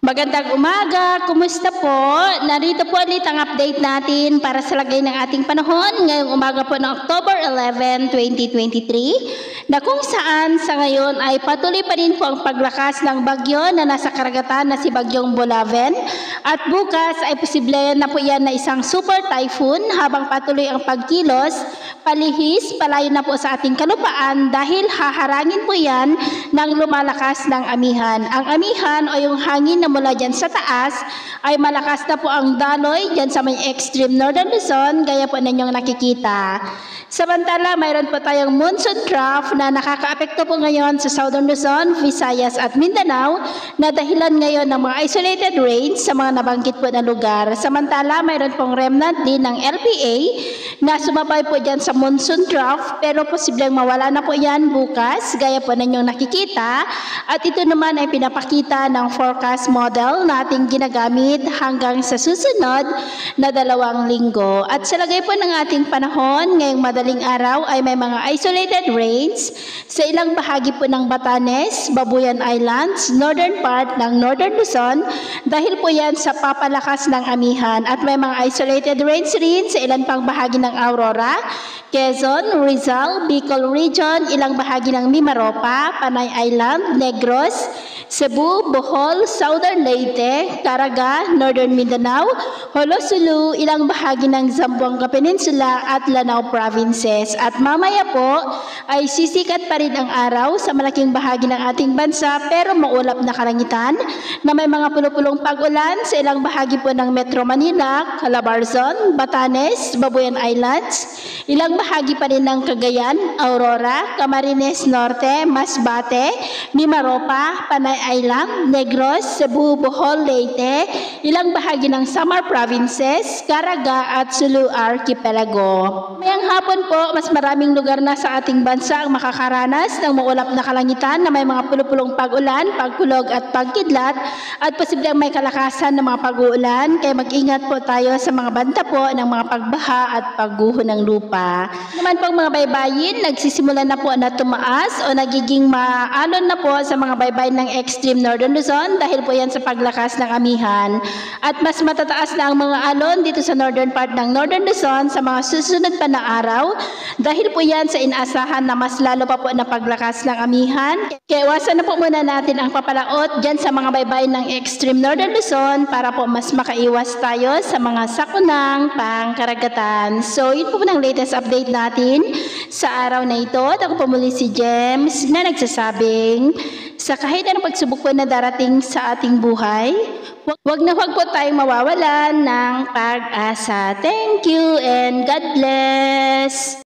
Magandang umaga, kumusta po? Narito po ulit ang update natin para sa lagay ng ating panahon ngayong umaga po ng October 11, 2023 na kung saan sa ngayon ay patuloy pa rin po ang paglakas ng bagyo na nasa karagatan na si Bagyong Bolaven at bukas ay posible na po yan na isang super typhoon habang patuloy ang pagkilos, palihis, palayo na po sa ating kalupaan dahil haharangin po yan ng lumalakas ng amihan. Ang amihan o yung hangin na mula dyan sa taas ay malakas na po ang daloy dyan sa may extreme northern Luzon gaya po ninyong nakikita. Samantala, mayroon po tayong monsoon trough na nakakaapekto po ngayon sa Southern Luzon, Visayas at Mindanao na dahilan ngayon ng mga isolated rains sa mga nabanggit po na lugar. Samantala, mayroon pong remnant din ng LPA na sumabay po dyan sa monsoon trough pero posibleng mawala na po yan bukas gaya po ninyong nakikita at ito naman ay pinapakita ng forecast model na ating ginagamit hanggang sa susunod na 2 linggo. At sa lagay po ng ating panahon ngayong madaling araw ay may mga isolated rains sa ilang bahagi po ng Batanes, Babuyan Islands, northern part ng Northern Luzon dahil po yan sa papalakas ng amihan at may mga isolated rains rin sa ilang pang bahagi ng Aurora, Quezon, Rizal, Bicol Region, ilang bahagi ng Mimaropa, Panay Island, Negros, Cebu, Bohol, Southern Leyte, Caraga, Northern Mindanao, Holosulu, ilang bahagi ng Zamboanga Peninsula at Lanao Provinces. At mamaya po ay sisikat pa rin ang araw sa malaking bahagi ng ating bansa pero maulap na kalangitan na may mga pulupulong pag-ulan sa ilang bahagi po ng Metro Manila, Calabarzon, Batanes, Babuyan Islands, ilang bahagi pa rin ng Cagayan, Aurora, Camarines Norte, Masbate, Mimaropa, Panay Island, Negros, Cebu, Bohol, Leyte, ilang bahagi ng Samar Provinces, Caraga at Sulu Archipelago. Mayang hapon po, mas maraming lugar na sa ating bansa ang makakaranas ng maulap na kalangitan na may mga pulupulong pag-ulan, pagkulog at pagkidlat at posibleng may kalakasan ng mga pag-uulan kaya mag-ingat po tayo sa mga banta po ng mga pagbaha at pagguho ng lupa. Naman pong mga baybayin, nagsisimula na po na tumaas o nagiging maalon na po sa mga baybayin ng extreme northern Luzon dahil po yan sa paglakas ng amihan. At mas matataas na ang mga alon dito sa northern part ng Northern Luzon sa mga susunod pa na araw dahil po yan sa inaasahan na mas lalo pa po na paglakas ng amihan. Kaya iwasan na po muna natin ang papalaot dyan sa mga baybayin ng extreme northern Luzon para po mas makaiwas tayo sa mga sakunang pangkaragatan. So yun po ng latest update natin sa araw na ito. At ako po muli si James na nagsasabing sa kahit anong pagsubok po na darating sa ating buhay, wag po tayong mawawalan ng pag-asa. Thank you and God bless!